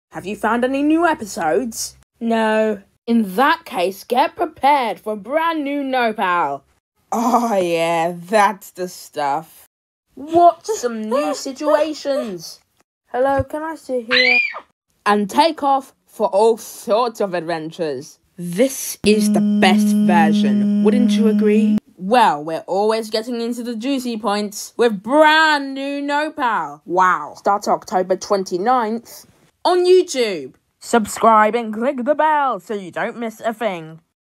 Have you found any new episodes? No. In that case, get prepared for brand new Nopal. Oh yeah, that's the stuff. Watch some new situations. Hello, can I sit here? And take off for all sorts of adventures. This is the best version, wouldn't you agree? Well, we're always getting into the juicy points with brand new Nopal. Wow. Starts October 29th on YouTube. Subscribe and click the bell so you don't miss a thing.